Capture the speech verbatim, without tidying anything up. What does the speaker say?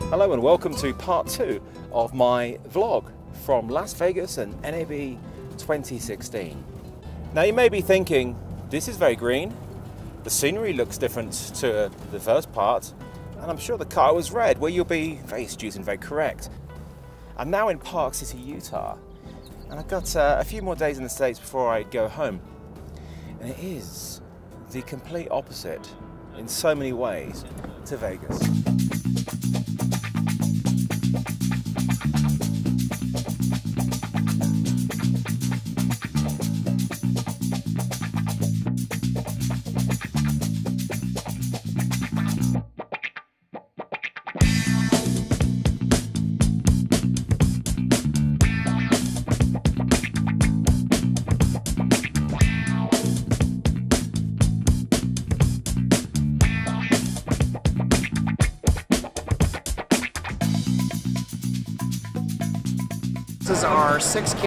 Hello and welcome to part two of my vlog from Las Vegas and N A B twenty sixteen. Now you may be thinking, this is very green, the scenery looks different to the first part, and I'm sure the car was red. Well, you'll be very astute and very correct. I'm now in Park City, Utah, and I've got uh, a few more days in the States before I go home. And it is the complete opposite in so many ways to Vegas. This is our six